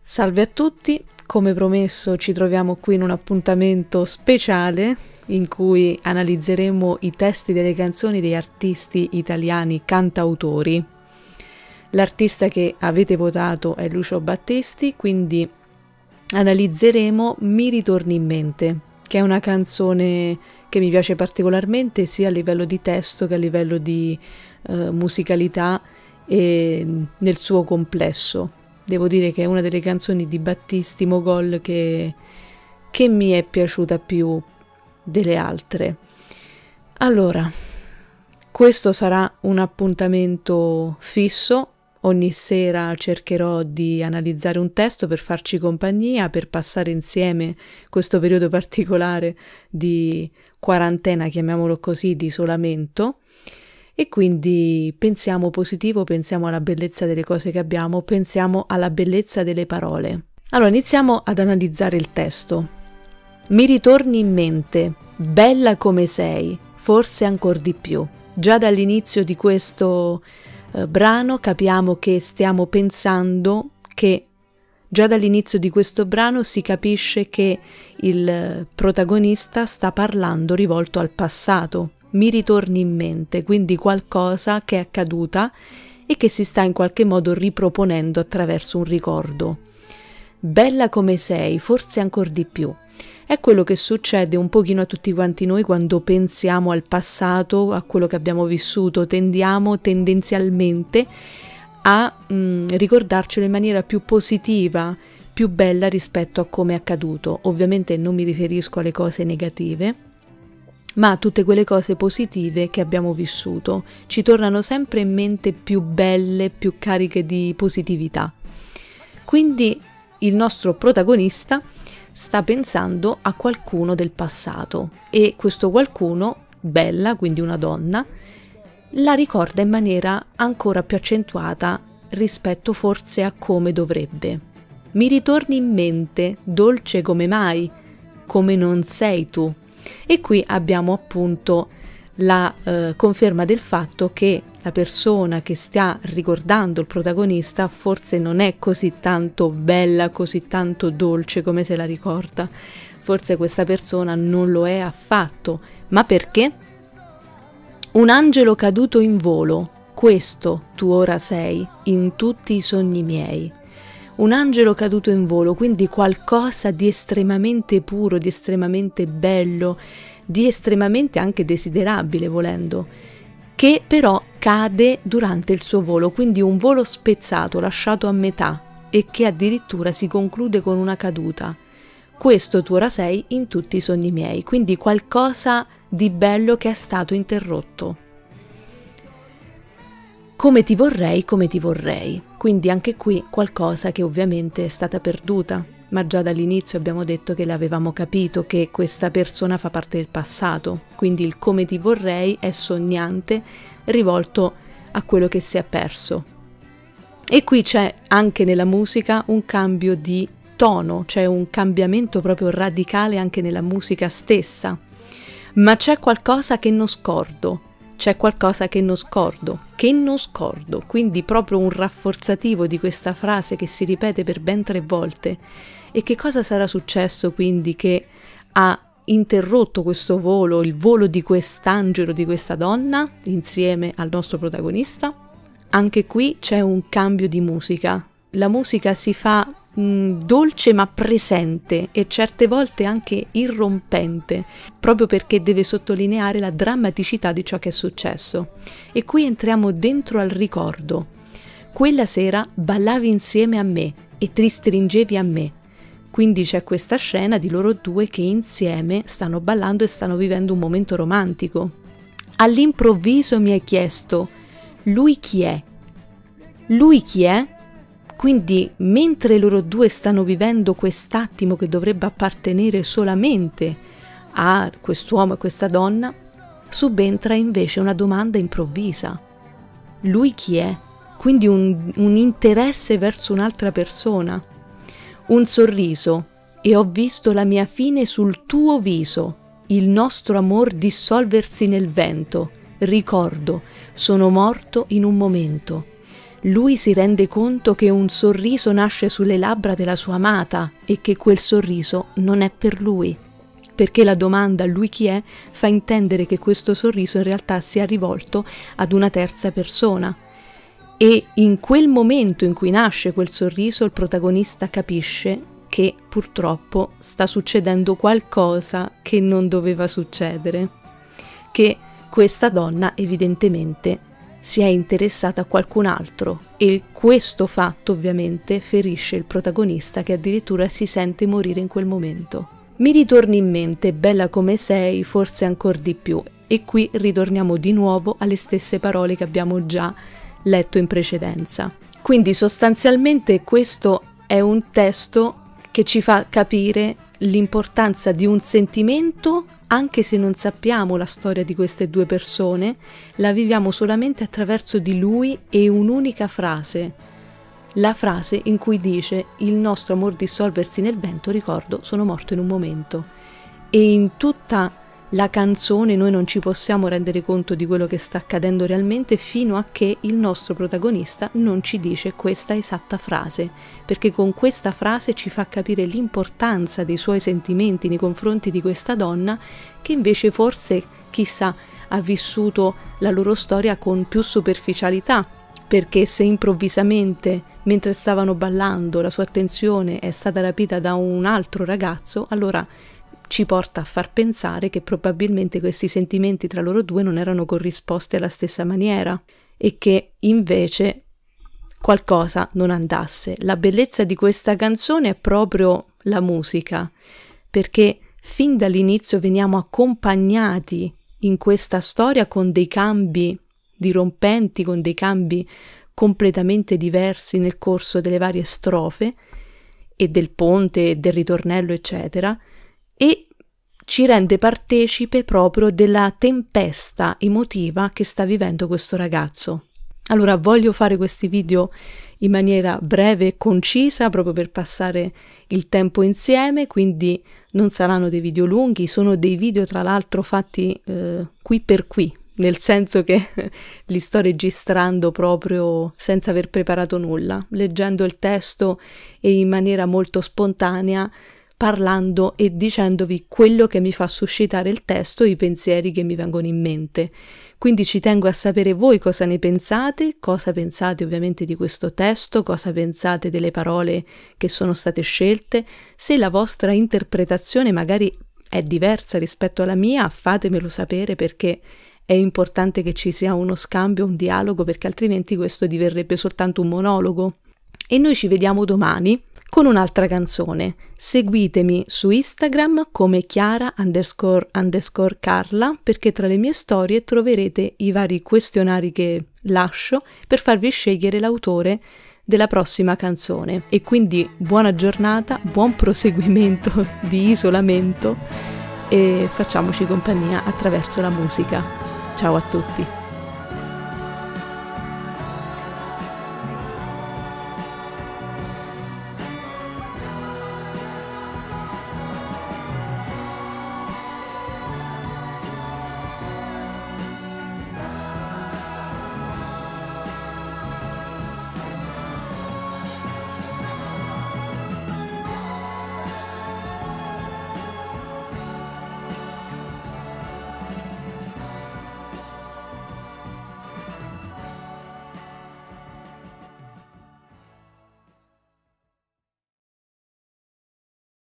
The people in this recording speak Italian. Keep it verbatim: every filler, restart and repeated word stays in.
Salve a tutti, come promesso ci troviamo qui in un appuntamento speciale in cui analizzeremo i testi delle canzoni degli artisti italiani cantautori. L'artista che avete votato è Lucio Battisti, quindi analizzeremo Mi ritorni in mente, che è una canzone che mi piace particolarmente sia a livello di testo che a livello di eh, musicalità e nel suo complesso. Devo dire che è una delle canzoni di Battisti Mogol che, che mi è piaciuta più delle altre. Allora, questo sarà un appuntamento fisso. Ogni sera cercherò di analizzare un testo per farci compagnia, per passare insieme questo periodo particolare di quarantena, chiamiamolo così, di isolamento. E quindi pensiamo positivo, pensiamo alla bellezza delle cose che abbiamo, pensiamo alla bellezza delle parole. Allora iniziamo ad analizzare il testo. Mi ritorni in mente, bella come sei, forse ancor di più. Già dall'inizio di questo eh, brano capiamo che stiamo pensando che già dall'inizio di questo brano si capisce che il protagonista sta parlando rivolto al passato. Mi ritorni in mente, quindi qualcosa che è accaduta e che si sta in qualche modo riproponendo attraverso un ricordo. Bella come sei, forse ancor di più. È quello che succede un pochino a tutti quanti noi quando pensiamo al passato, a quello che abbiamo vissuto, tendiamo tendenzialmente a mh, ricordarcelo in maniera più positiva, più bella rispetto a come è accaduto. Ovviamente non mi riferisco alle cose negative, ma tutte quelle cose positive che abbiamo vissuto ci tornano sempre in mente più belle, più cariche di positività. Quindi il nostro protagonista sta pensando a qualcuno del passato e questo qualcuno, bella, quindi una donna, la ricorda in maniera ancora più accentuata rispetto forse a come dovrebbe. Mi ritorni in mente, dolce come mai, come non sei tu. E qui abbiamo appunto la eh, conferma del fatto che la persona che sta ricordando il protagonista forse non è così tanto bella, così tanto dolce come se la ricorda. Forse questa persona non lo è affatto. Ma perché? Un angelo caduto in volo, questo tu ora sei, in tutti i sogni miei. Un angelo caduto in volo, quindi qualcosa di estremamente puro, di estremamente bello, di estremamente anche desiderabile volendo, che però cade durante il suo volo, quindi un volo spezzato, lasciato a metà e che addirittura si conclude con una caduta. Questo tu ora sei in tutti i sogni miei, quindi qualcosa di bello che è stato interrotto. Come ti vorrei, come ti vorrei. Quindi anche qui qualcosa che ovviamente è stata perduta, ma già dall'inizio abbiamo detto che l'avevamo capito, che questa persona fa parte del passato, quindi il come ti vorrei è sognante, rivolto a quello che si è perso. E qui c'è anche nella musica un cambio di tono, c'è un cambiamento proprio radicale anche nella musica stessa, ma c'è qualcosa che non scordo. C'è qualcosa che non scordo, che non scordo, quindi proprio un rafforzativo di questa frase che si ripete per ben tre volte. E che cosa sarà successo quindi che ha interrotto questo volo, il volo di quest'angelo, di questa donna, insieme al nostro protagonista? Anche qui c'è un cambio di musica. La musica si fa mh, dolce ma presente e certe volte anche irrompente, proprio perché deve sottolineare la drammaticità di ciò che è successo. E qui entriamo dentro al ricordo. Quella sera ballavi insieme a me e ti stringevi a me. Quindi c'è questa scena di loro due che insieme stanno ballando e stanno vivendo un momento romantico. All'improvviso mi hai chiesto, lui chi è? Lui chi è? Quindi mentre loro due stanno vivendo quest'attimo che dovrebbe appartenere solamente a quest'uomo e questa donna, subentra invece una domanda improvvisa. Lui chi è? Quindi un, un interesse verso un'altra persona. Un sorriso, e ho visto la mia fine sul tuo viso, il nostro amor dissolversi nel vento. Ricordo, sono morto in un momento. lui si rende conto che un sorriso nasce sulle labbra della sua amata e che quel sorriso non è per lui, perché la domanda "lui chi è?" fa intendere che questo sorriso in realtà sia rivolto ad una terza persona. E in quel momento in cui nasce quel sorriso, il protagonista capisce che purtroppo sta succedendo qualcosa che non doveva succedere, che questa donna evidentemente si è interessata a qualcun altro, e questo fatto ovviamente ferisce il protagonista, che addirittura si sente morire in quel momento. Mi ritorni in mente "bella come sei", forse ancor di più, e qui ritorniamo di nuovo alle stesse parole che abbiamo già letto in precedenza. Quindi sostanzialmente questo è un testo che ci fa capire l'importanza di un sentimento. Anche se non sappiamo la storia di queste due persone, la viviamo solamente attraverso di lui e un'unica frase, la frase in cui dice "il nostro amor dissolversi nel vento, ricordo, sono morto in un momento". E in tutta la canzone noi non ci possiamo rendere conto di quello che sta accadendo realmente fino a che il nostro protagonista non ci dice questa esatta frase, perché con questa frase ci fa capire l'importanza dei suoi sentimenti nei confronti di questa donna, che invece forse, chissà, ha vissuto la loro storia con più superficialità, perché se improvvisamente, mentre stavano ballando, la sua attenzione è stata rapita da un altro ragazzo, allora ci porta a far pensare che probabilmente questi sentimenti tra loro due non erano corrisposti alla stessa maniera e che invece qualcosa non andasse. La bellezza di questa canzone è proprio la musica, perché fin dall'inizio veniamo accompagnati in questa storia con dei cambi dirompenti, con dei cambi completamente diversi nel corso delle varie strofe e del ponte e del ritornello, eccetera, e ci rende partecipe proprio della tempesta emotiva che sta vivendo questo ragazzo. Allora voglio fare questi video in maniera breve e concisa proprio per passare il tempo insieme, quindi non saranno dei video lunghi, sono dei video tra l'altro fatti eh, qui per qui, nel senso che li sto registrando proprio senza aver preparato nulla, leggendo il testo e in maniera molto spontanea, parlando e dicendovi quello che mi fa suscitare il testo e i pensieri che mi vengono in mente. Quindi ci tengo a sapere voi cosa ne pensate, cosa pensate ovviamente di questo testo, cosa pensate delle parole che sono state scelte. Se la vostra interpretazione magari è diversa rispetto alla mia, fatemelo sapere, perché è importante che ci sia uno scambio, un dialogo, perché altrimenti questo diverrebbe soltanto un monologo. E noi ci vediamo domani con un'altra canzone. Seguitemi su Instagram come Chiara underscore underscore Carla, perché tra le mie storie troverete i vari questionari che lascio per farvi scegliere l'autore della prossima canzone. E quindi buona giornata, buon proseguimento di isolamento e facciamoci compagnia attraverso la musica. Ciao a tutti!